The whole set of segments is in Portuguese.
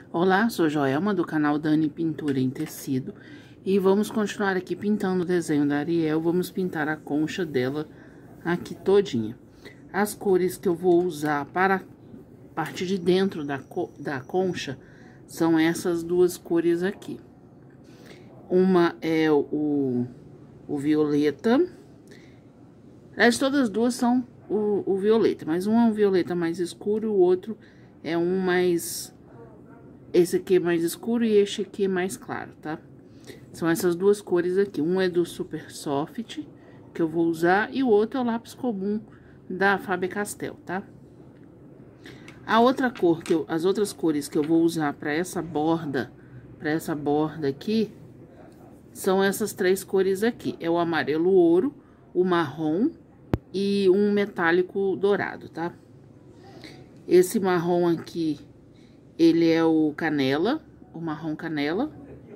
Olá, sou Joelma do canal Dani Pintura em Tecido e vamos continuar aqui pintando o desenho da Ariel. Vamos pintar a concha dela aqui todinha. As cores que eu vou usar para a parte de dentro da concha são essas duas cores aqui. Uma é o violeta, todas as duas são o violeta, mas um é um violeta mais escuro, o outro é um mais... Esse aqui é mais escuro e este aqui é mais claro, tá? São essas duas cores aqui. Um é do Super Soft, que eu vou usar, e o outro é o lápis comum da Faber-Castell, tá? A outra cor, as outras cores que eu vou usar para essa borda aqui, são essas três cores aqui. É o amarelo ouro, o marrom e um metálico dourado, tá? Esse marrom aqui... Ele é o canela, o marrom canela.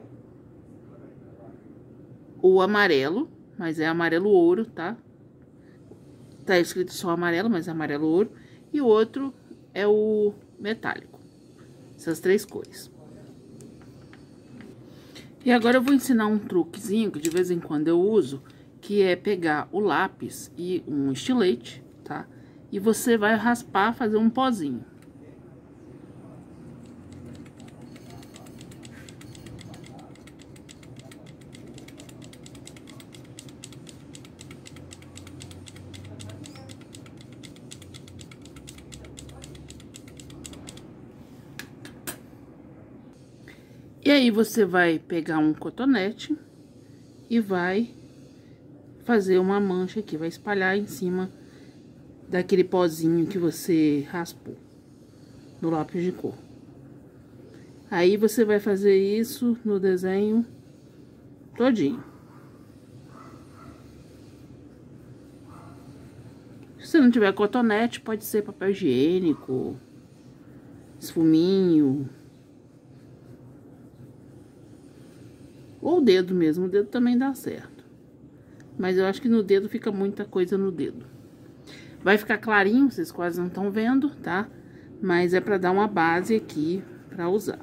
O amarelo, mas é amarelo ouro, tá? Tá escrito só amarelo, mas é amarelo ouro. E o outro é o metálico. Essas três cores. E agora eu vou ensinar um truquezinho que de vez em quando eu uso, que é pegar o lápis e um estilete, tá? E você vai raspar, fazer um pozinho. E aí, você vai pegar um cotonete e vai fazer uma mancha aqui, vai espalhar em cima daquele pozinho que você raspou no lápis de cor. Aí, você vai fazer isso no desenho todinho. Se você não tiver cotonete, pode ser papel higiênico, esfuminho... Ou o dedo mesmo, o dedo também dá certo. Mas eu acho que no dedo fica muita coisa no dedo. Vai ficar clarinho, vocês quase não estão vendo, tá? Mas é pra dar uma base aqui pra usar.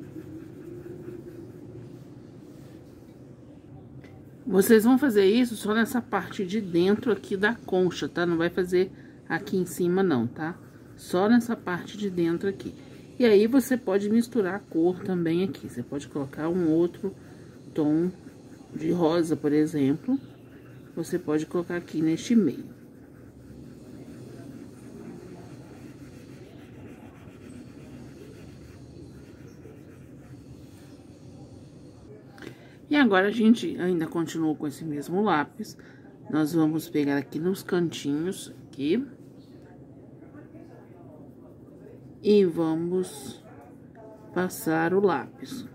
Vocês vão fazer isso só nessa parte de dentro aqui da concha, tá? Não vai fazer aqui em cima não, tá? Só nessa parte de dentro aqui. E aí, você pode misturar a cor também aqui. Você pode colocar um outro tom de rosa, por exemplo, você pode colocar aqui neste meio. E agora a gente ainda continua com esse mesmo lápis. Nós vamos pegar aqui nos cantinhos, aqui. E vamos passar o lápis.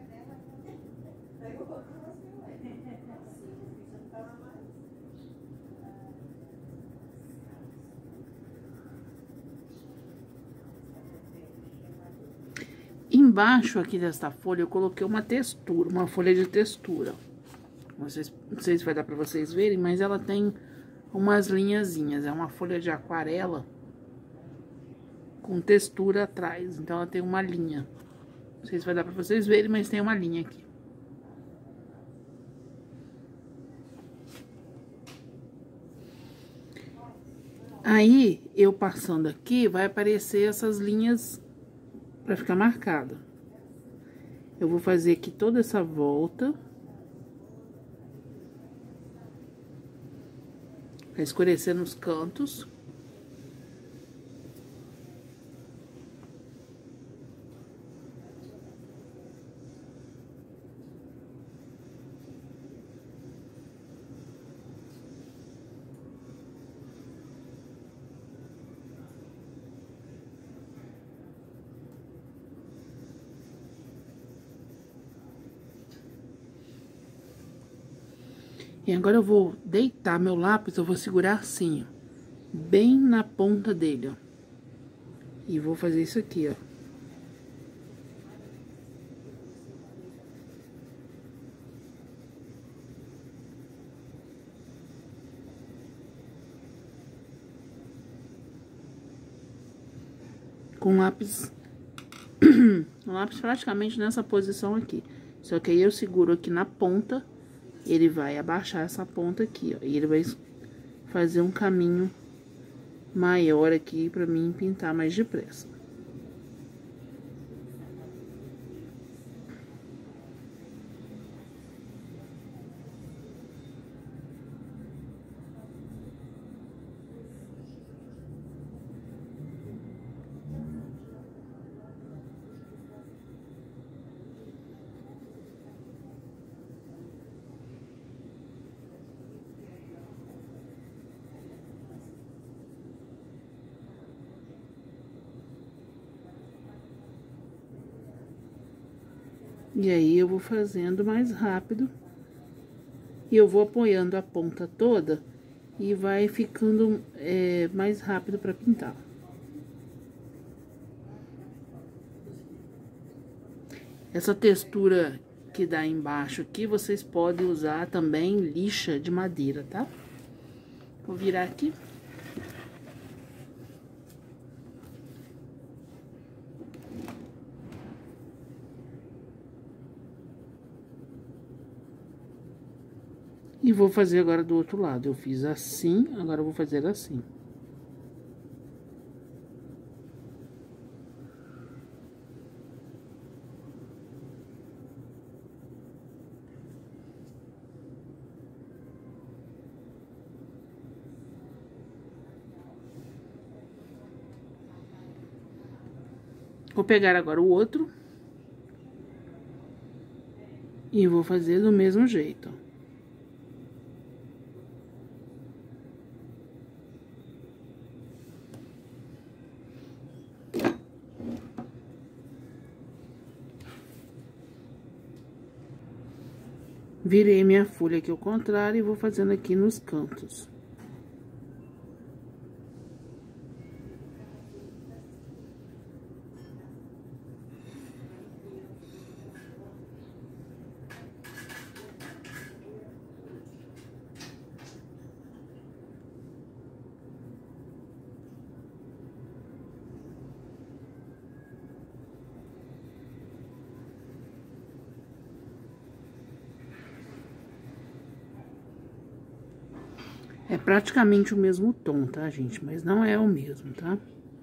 Embaixo aqui desta folha eu coloquei uma textura, uma folha de textura. Não sei se vai dar pra vocês verem, mas ela tem umas linhazinhas. É uma folha de aquarela com textura atrás, então ela tem uma linha. Não sei se vai dar pra vocês verem, mas tem uma linha aqui. Aí, eu passando aqui, vai aparecer essas linhas pra ficar marcada. Eu vou fazer aqui toda essa volta. Pra escurecer nos cantos. E agora eu vou deitar meu lápis, eu vou segurar assim, ó, bem na ponta dele, ó. E vou fazer isso aqui, ó. Com lápis O lápis praticamente nessa posição aqui. Só que aí eu seguro aqui na ponta, ele vai abaixar essa ponta aqui, ó. E ele vai fazer um caminho maior aqui pra mim pintar mais depressa. E aí, eu vou fazendo mais rápido. E eu vou apoiando a ponta toda e vai ficando mais rápido pra pintar. Essa textura que dá embaixo aqui, vocês podem usar também lixa de madeira, tá? Vou virar aqui. E vou fazer agora do outro lado. Eu fiz assim, agora eu vou fazer assim. Vou pegar agora o outro. E vou fazer do mesmo jeito. Virei minha folha aqui ao contrário e vou fazendo aqui nos cantos. É praticamente o mesmo tom, tá, gente? Mas não é o mesmo, tá?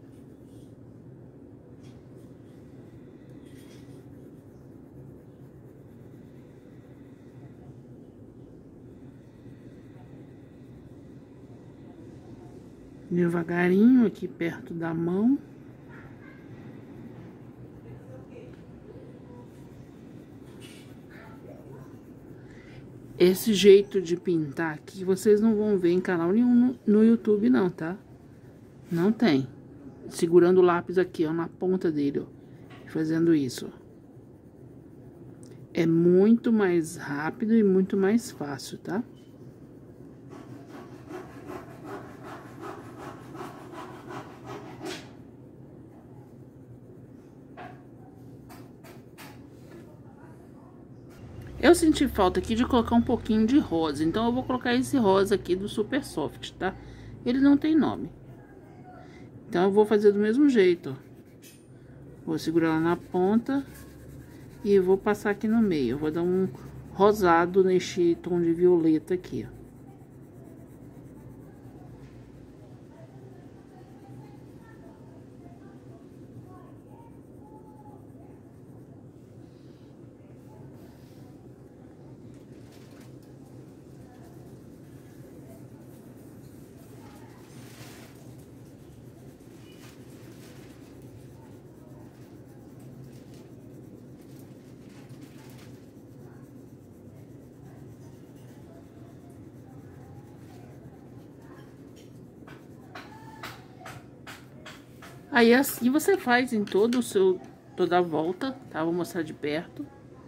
Devagarinho aqui perto da mão. Esse jeito de pintar aqui, vocês não vão ver em canal nenhum no YouTube, não, tá? Não tem. Segurando o lápis aqui, ó, na ponta dele, ó. Fazendo isso, ó. É muito mais rápido e muito mais fácil, tá? Eu senti falta aqui de colocar um pouquinho de rosa, então eu vou colocar esse rosa aqui do Super Soft, tá? Ele não tem nome. Então, eu vou fazer do mesmo jeito, ó. Vou segurar lá na ponta e vou passar aqui no meio. Eu vou dar um rosado neste tom de violeta aqui, ó. Aí, assim você faz em toda a volta, tá? Vou mostrar de perto.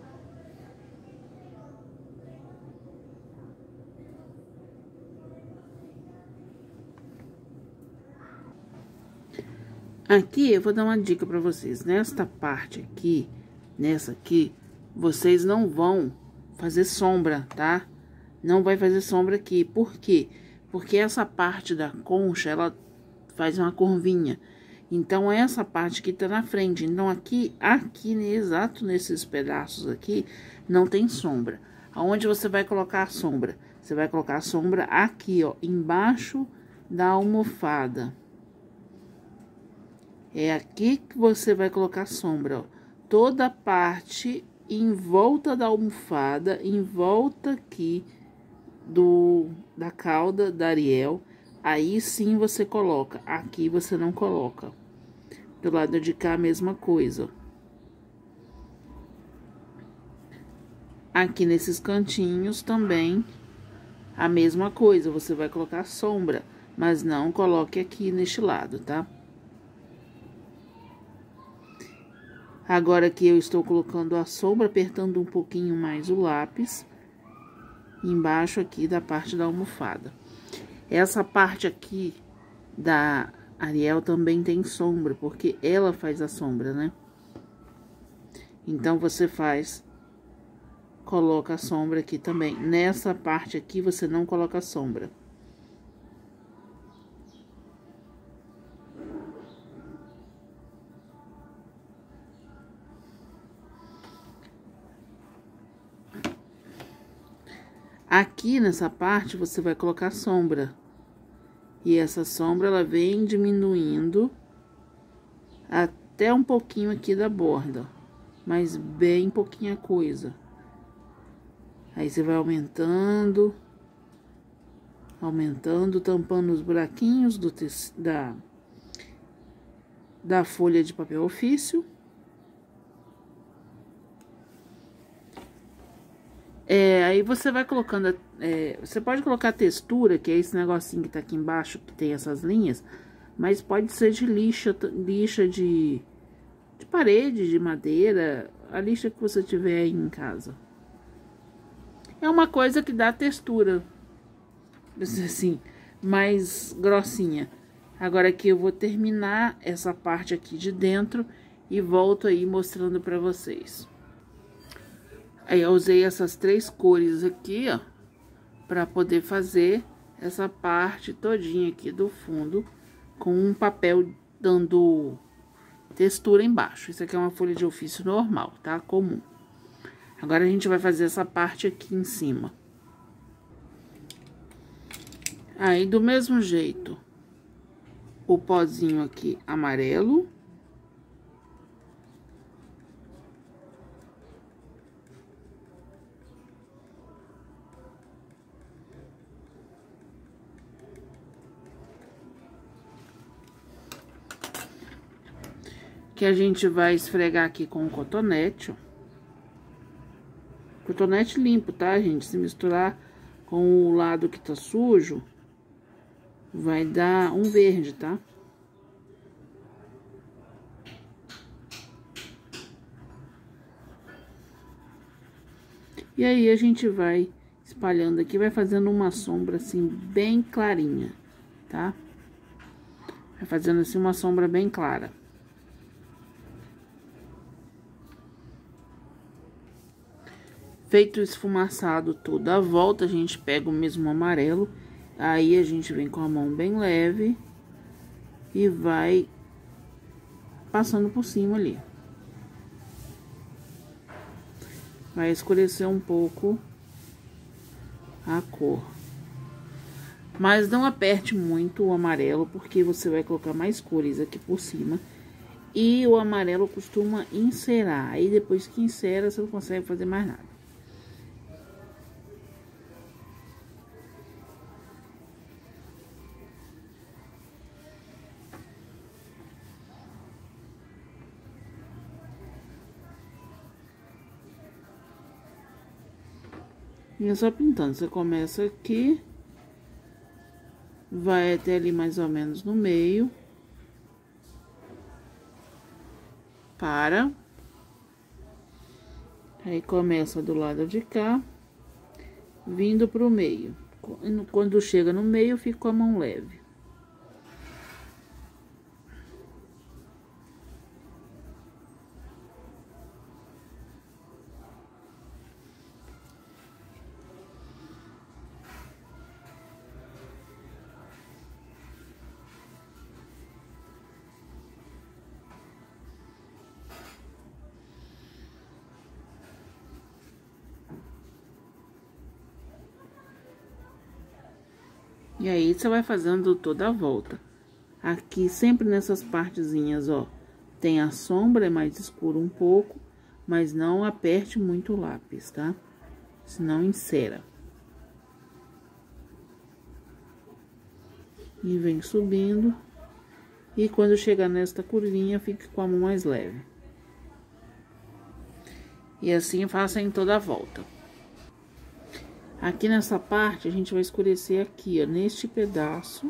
Aqui, eu vou dar uma dica pra vocês. Nesta parte aqui, nessa aqui, vocês não vão fazer sombra, tá? Não vai fazer sombra aqui. Por quê? Porque essa parte da concha, ela faz uma curvinha. Então, essa parte aqui tá na frente. Então, aqui, exato nesses pedaços aqui, não tem sombra. Aonde você vai colocar a sombra? Você vai colocar a sombra aqui, ó, embaixo da almofada. É aqui que você vai colocar a sombra, ó. Toda a parte em volta da almofada, em volta aqui da cauda da Ariel, aí sim você coloca. Aqui você não coloca. Do lado de cá, a mesma coisa. Aqui nesses cantinhos também, a mesma coisa. Você vai colocar sombra, mas não coloque aqui neste lado, tá? Agora aqui eu estou colocando a sombra, apertando um pouquinho mais o lápis, embaixo aqui da parte da almofada. Essa parte aqui da Ariel também tem sombra, porque ela faz a sombra, né? Então, você coloca a sombra aqui também. Nessa parte aqui, você não coloca a sombra. Aqui nessa parte, você vai colocar sombra. E essa sombra, ela vem diminuindo até um pouquinho aqui da borda. Mas bem pouquinha coisa. Aí, você vai aumentando, tampando os buraquinhos da folha de papel ofício. Aí você vai colocando, você pode colocar a textura, que é esse negocinho que tá aqui embaixo, que tem essas linhas, mas pode ser de lixa de parede, de madeira, a lixa que você tiver aí em casa. É uma coisa que dá textura, assim, mais grossinha. Agora aqui eu vou terminar essa parte aqui de dentro e volto aí mostrando pra vocês. Aí, eu usei essas 3 cores aqui, ó, pra poder fazer essa parte todinha aqui do fundo, com um papel dando textura embaixo. Isso aqui é uma folha de ofício normal, tá? Comum. Agora, a gente vai fazer essa parte aqui em cima. Aí, do mesmo jeito, o pozinho aqui amarelo. Que a gente vai esfregar aqui com o cotonete, ó. Cotonete limpo, tá, gente? Se misturar com o lado que tá sujo, vai dar um verde, tá? E aí, a gente vai espalhando aqui, vai fazendo uma sombra, assim, bem clarinha, tá? Vai fazendo, assim, uma sombra bem clara. Feito o esfumaçado toda a volta, a gente pega o mesmo amarelo, aí a gente vem com a mão bem leve e vai passando por cima ali. Vai escurecer um pouco a cor. Mas não aperte muito o amarelo, porque você vai colocar mais cores aqui por cima. E o amarelo costuma encerar, aí depois que encera, você não consegue fazer mais nada. E é só pintando, você começa aqui, vai até ali mais ou menos no meio, para, aí começa do lado de cá, vindo pro meio. Quando chega no meio, fica com a mão leve. E aí, você vai fazendo toda a volta. Aqui, sempre nessas partezinhas, ó, tem a sombra, é mais escuro um pouco, mas não aperte muito o lápis, tá? Senão encera. E vem subindo. E quando chegar nesta curvinha, fique com a mão mais leve. E assim faça em toda a volta. Aqui nessa parte, a gente vai escurecer aqui, ó, neste pedaço.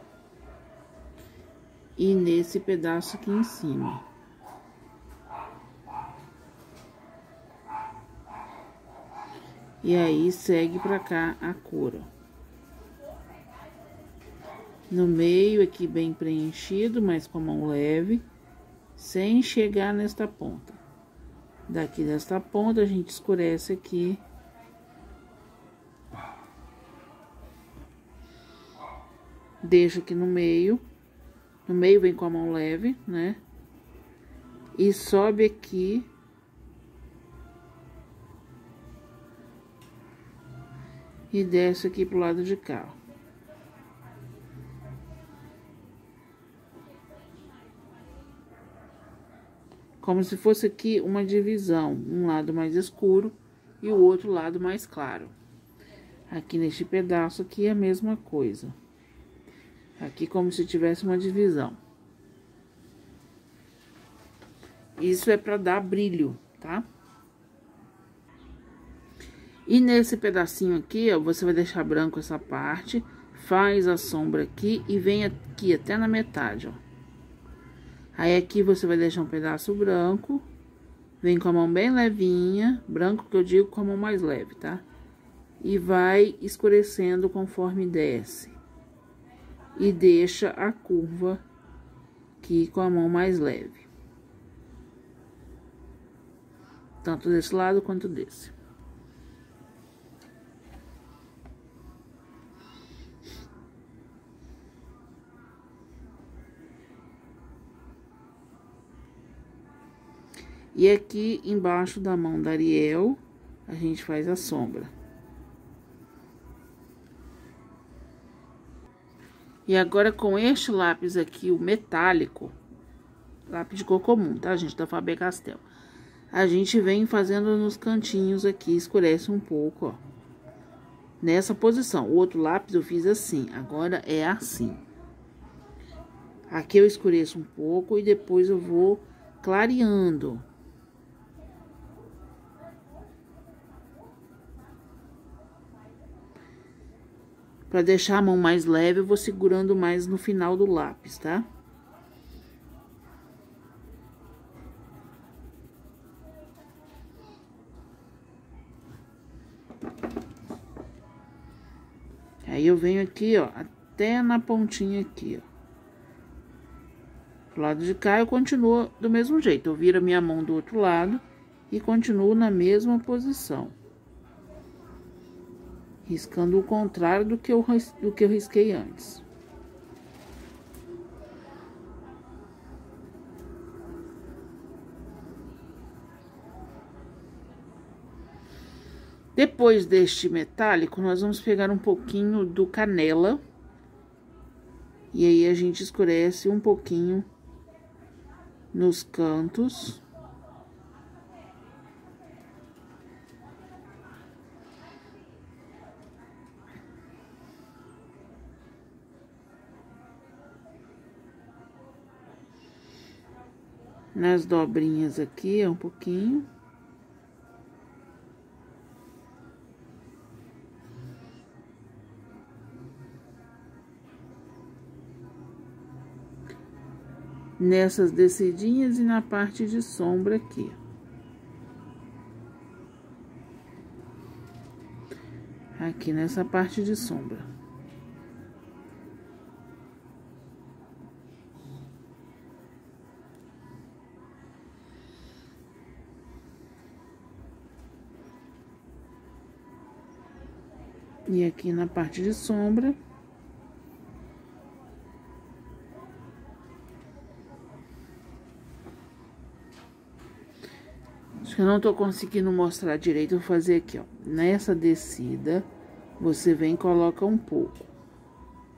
E nesse pedaço aqui em cima. E aí, segue pra cá a cor, ó. No meio aqui bem preenchido, mas com a mão leve, sem chegar nesta ponta. Daqui desta ponta, a gente escurece aqui. Deixa aqui no meio. No meio vem com a mão leve, né? E sobe aqui. E desce aqui pro lado de cá. Como se fosse aqui uma divisão. Um lado mais escuro e o outro lado mais claro. Aqui neste pedaço aqui é a mesma coisa. Aqui como se tivesse uma divisão. Isso é para dar brilho, tá? E nesse pedacinho aqui, ó, você vai deixar branco essa parte, faz a sombra aqui e vem aqui até na metade, ó. Aí aqui você vai deixar um pedaço branco, vem com a mão bem levinha, branco que eu digo com a mão mais leve, tá? E vai escurecendo conforme desce. E deixa a curva aqui com a mão mais leve. Tanto desse lado quanto desse. E aqui embaixo da mão da Ariel, a gente faz a sombra. E agora com este lápis aqui, o metálico, lápis de cor comum, tá, gente, da Faber-Castell. A gente vem fazendo nos cantinhos aqui, escurece um pouco, ó. Nessa posição. O outro lápis eu fiz assim, agora é assim. Aqui eu escureço um pouco e depois eu vou clareando. Pra deixar a mão mais leve, eu vou segurando mais no final do lápis, tá? Aí, eu venho aqui, ó, até na pontinha aqui, ó. Do lado de cá, eu continuo do mesmo jeito. Eu viro a minha mão do outro lado e continuo na mesma posição. Riscando o contrário do que eu risquei antes. Depois deste metálico, nós vamos pegar um pouquinho do canela. E aí, a gente escurece um pouquinho nos cantos. Nas dobrinhas aqui, um pouquinho. Nessas descidinhas e na parte de sombra aqui. Aqui nessa parte de sombra. E aqui na parte de sombra. Acho que eu não tô conseguindo mostrar direito, eu vou fazer aqui, ó. Nessa descida, você vem e coloca um pouco.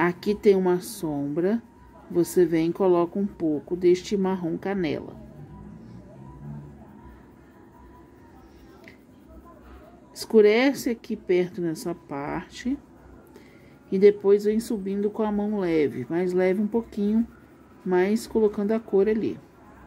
Aqui tem uma sombra, você vem e coloca um pouco deste marrom canela. Escurece aqui perto nessa parte. E depois vem subindo com a mão leve, mais leve um pouquinho, mas colocando a cor ali.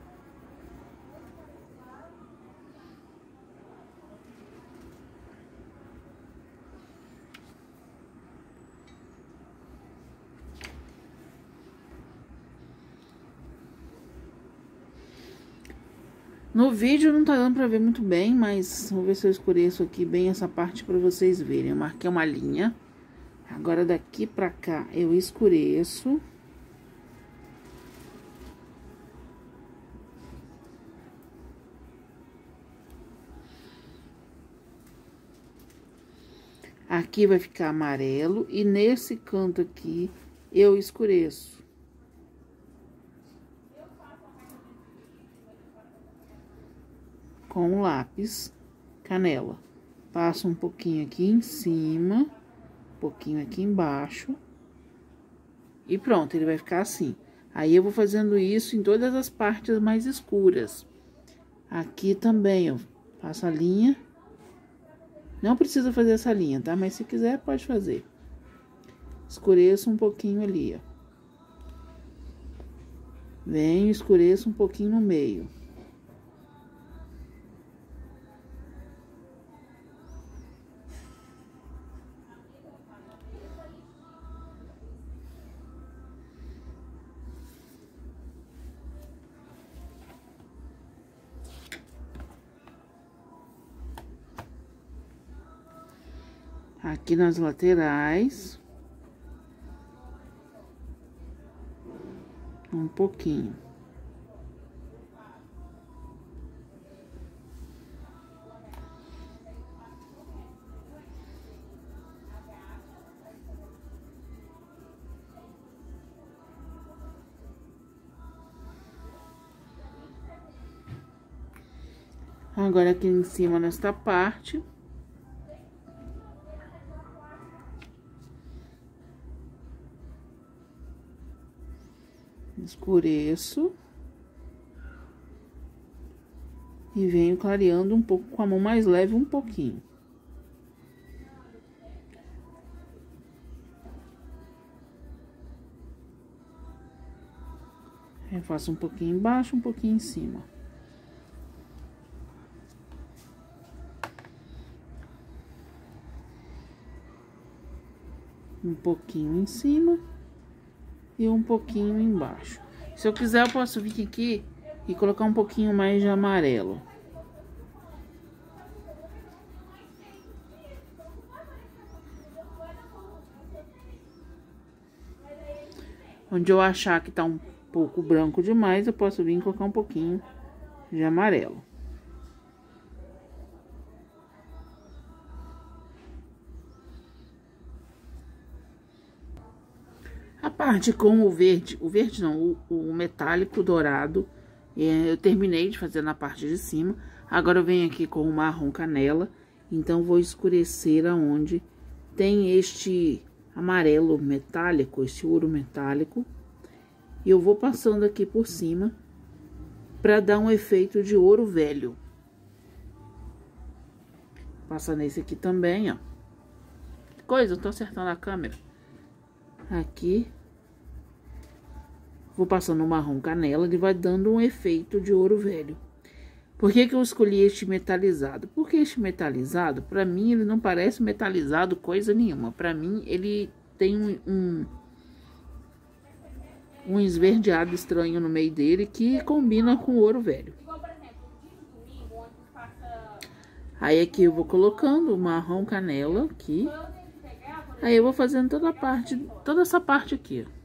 No vídeo não tá dando pra ver muito bem, mas vou ver se eu escureço aqui bem essa parte pra vocês verem. Eu marquei uma linha. Agora, daqui pra cá, eu escureço. Aqui vai ficar amarelo e nesse canto aqui, eu escureço. Com o lápis canela. Passo um pouquinho aqui em cima, um pouquinho aqui embaixo. E pronto, ele vai ficar assim. Aí, eu vou fazendo isso em todas as partes mais escuras. Aqui também, ó, faço a linha. Não precisa fazer essa linha, tá? Mas se quiser, pode fazer. Escureço um pouquinho ali, ó. Venho, escureço um pouquinho no meio. Aqui nas laterais. Um pouquinho. Agora, aqui em cima, nesta parte. Escureço. E venho clareando um pouco com a mão mais leve, um pouquinho. Eu faço um pouquinho embaixo, um pouquinho em cima. Um pouquinho em cima e um pouquinho embaixo. Se eu quiser, eu posso vir aqui e colocar um pouquinho mais de amarelo. Onde eu achar que tá um pouco branco demais, eu posso vir e colocar um pouquinho de amarelo. A parte com o verde não, o metálico dourado, eu terminei de fazer na parte de cima. Agora eu venho aqui com o marrom canela, então vou escurecer aonde tem este amarelo metálico, esse ouro metálico. E eu vou passando aqui por cima para dar um efeito de ouro velho. Passa nesse aqui também, ó. Coisa, eu tô acertando a câmera. Aqui. Vou passando o marrom canela, ele vai dando um efeito de ouro velho. Por que que eu escolhi este metalizado? Porque este metalizado, pra mim, ele não parece metalizado coisa nenhuma. Pra mim, ele tem um esverdeado estranho no meio dele que combina com o ouro velho. Aí aqui eu vou colocando o marrom canela aqui. Aí eu vou fazendo toda essa parte aqui, ó.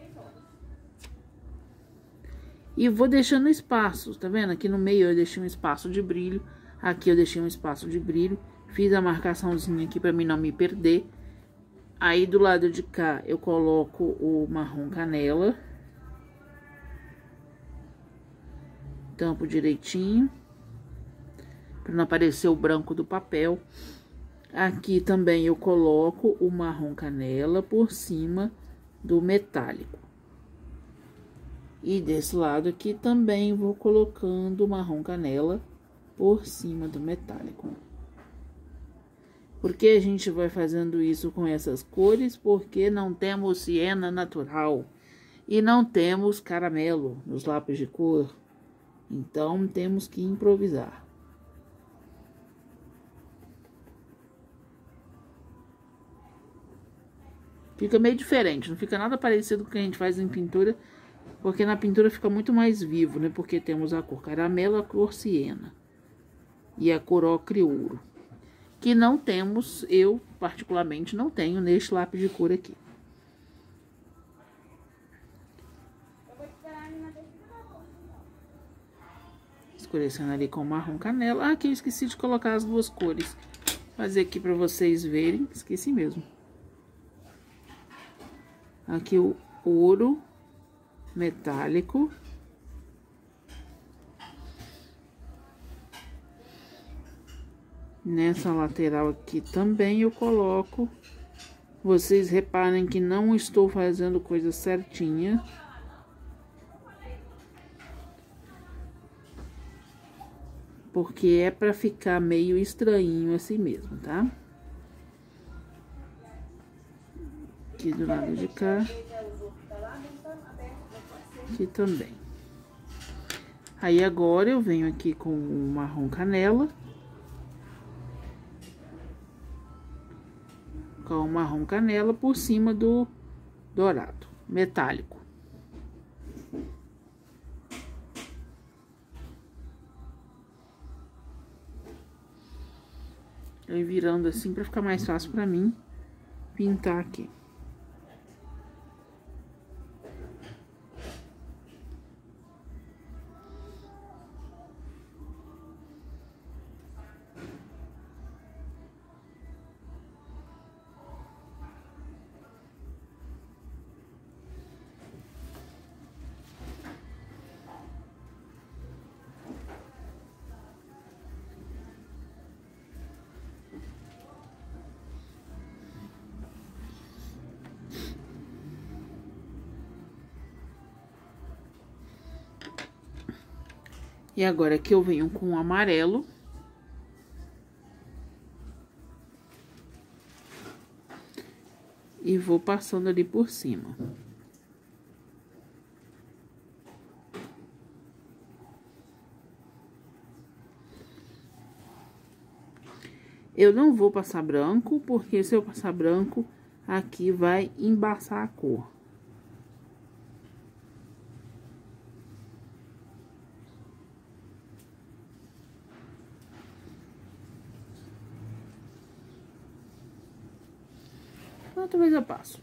E vou deixando espaço, tá vendo? Aqui no meio eu deixei um espaço de brilho. Aqui eu deixei um espaço de brilho. Fiz a marcaçãozinha aqui pra mim não me perder. Aí do lado de cá eu coloco o marrom canela. Tampo direitinho. Pra não aparecer o branco do papel. Aqui também eu coloco o marrom canela por cima do metálico. E desse lado aqui também vou colocando o marrom canela por cima do metálico. Por que a gente vai fazendo isso com essas cores? Porque não temos siena natural e não temos caramelo nos lápis de cor. Então, temos que improvisar. Fica meio diferente, não fica nada parecido com o que a gente faz em pintura, porque na pintura fica muito mais vivo, né? Porque temos a cor caramelo, a cor siena e a cor ocre ouro. Que não temos, eu particularmente não tenho neste lápis de cor aqui. Escurecendo ali com marrom canela. Ah, aqui eu esqueci de colocar as duas cores. Vou fazer aqui para vocês verem. Esqueci mesmo. Aqui o ouro metálico. Nessa lateral aqui também eu coloco. Vocês reparem que não estou fazendo coisa certinha. Porque é pra ficar meio estranhinho assim mesmo, tá? Aqui do lado de cá. Aqui também. Aí agora eu venho aqui com o marrom canela. Com o marrom canela por cima do dourado, metálico. Eu virando assim pra ficar mais fácil pra mim pintar aqui. E agora aqui eu venho com o amarelo. E vou passando ali por cima. Eu não vou passar branco, porque se eu passar branco, aqui vai embaçar a cor. Outra vez eu passo.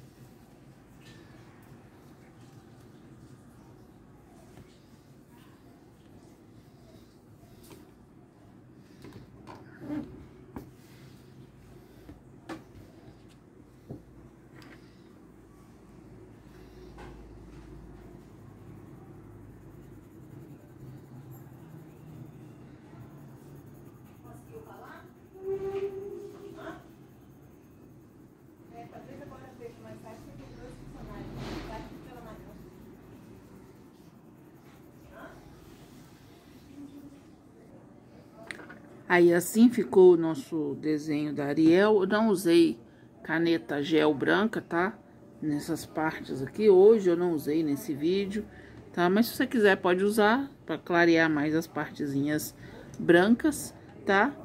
Aí, assim ficou o nosso desenho da Ariel. Eu não usei caneta gel branca, tá? Nessas partes aqui. Hoje eu não usei nesse vídeo, tá? Mas se você quiser, pode usar pra clarear mais as partezinhas brancas, tá?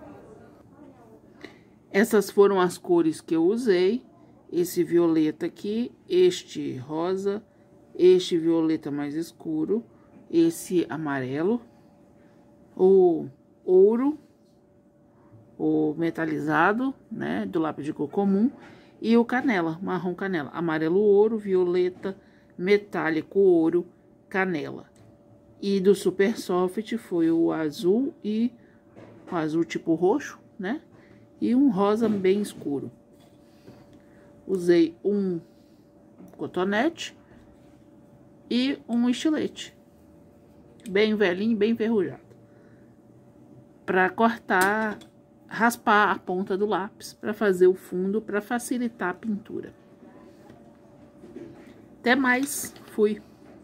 Essas foram as cores que eu usei. Esse violeta aqui, este rosa, este violeta mais escuro, esse amarelo, o ouro, o metalizado, né, do lápis de cor comum, e o canela, marrom canela, amarelo ouro, violeta, metálico ouro, canela. E do Super Soft foi o azul e o azul tipo roxo, né, e um rosa bem escuro. Usei um cotonete e um estilete, bem velhinho, bem enferrujado, para cortar, raspar a ponta do lápis para fazer o fundo, para facilitar a pintura. Até mais, fui.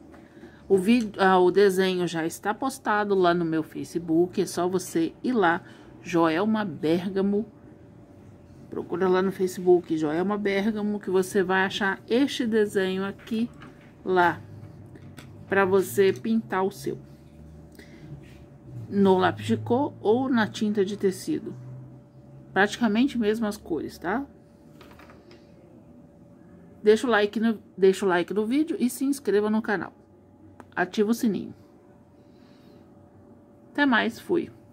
O desenho já está postado lá no meu Facebook, é só você ir lá, Joelma Bergamo. Procura lá no Facebook, Joelma Bergamo, que você vai achar este desenho aqui, lá, para você pintar o seu. No lápis de cor ou na tinta de tecido. Praticamente mesmas cores, tá? Deixa o like no vídeo e se inscreva no canal. Ativa o sininho. Até mais, fui.